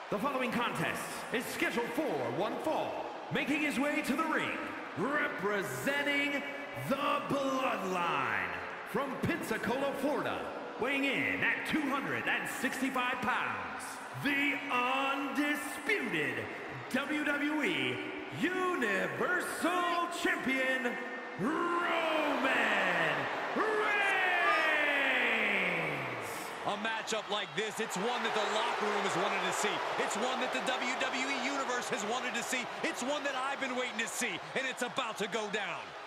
The following contest is scheduled for one fall. Making his way to the ring, representing the Bloodline, from Pensacola, Florida, weighing in at 265 pounds, the undisputed WWE Universal Champion, Roman Reigns! A matchup like this, it's one that the locker room has wanted to see. It's one that the WWE Universe has wanted to see. It's one that I've been waiting to see, and it's about to go down.